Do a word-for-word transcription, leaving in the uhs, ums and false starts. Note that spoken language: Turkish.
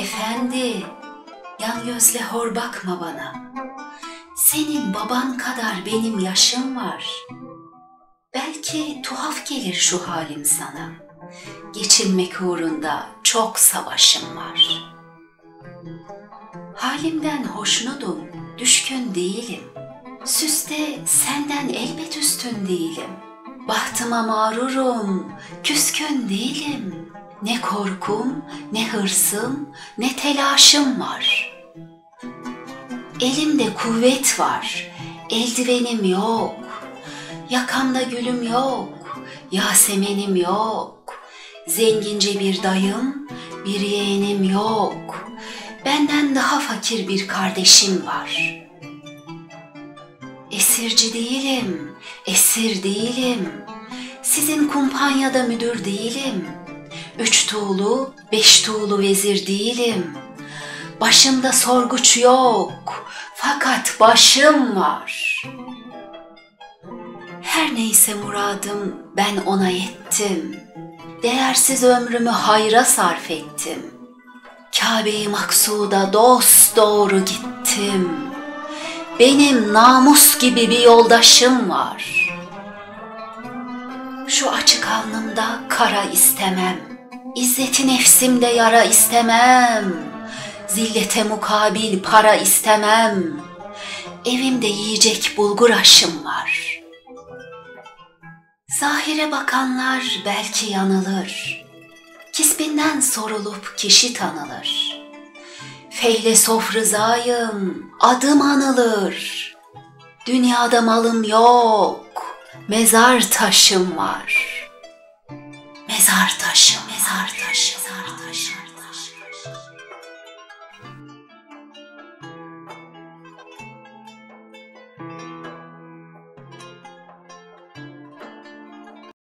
efendi, yan gözle hor bakma bana. Senin baban kadar benim yaşım var. Belki tuhaf gelir şu halim sana. Geçinmek uğrunda çok savaşım var. Halimden hoşnutum, düşkün değilim. Süste senden elbet üstün değilim. Bahtıma mağrurum, küskün değilim. Ne korkum, ne hırsım, ne telaşım var. Elimde kuvvet var, eldivenim yok. Yakamda gülüm yok, yasemenim yok. Zengince bir dayım, bir yeğenim yok. Benden daha fakir bir kardeşim var. Esirci değilim, esir değilim. Sizin kumpanyada müdür değilim. Üç tuğlu, beş tuğlu vezir değilim. Başımda sorguç yok, fakat başım var. Her neyse muradım ben ona yettim. Değersiz ömrümü hayra sarf ettim. Kâbe-i Maksud'a dosdoğru gittim. Benim namus gibi bir yoldaşım var. Şu açık alnımda kara istemem. İzzeti nefsimde yara istemem. Zillete mukabil para istemem. Evimde yiyecek bulgur aşım var. Zahire bakanlar belki yanılır. Kisbinden sorulup kişi tanılır. Feylesof rızayım, adım anılır. Dünyada malım yok, mezar taşım var. Mezar taşım, mezar taşım.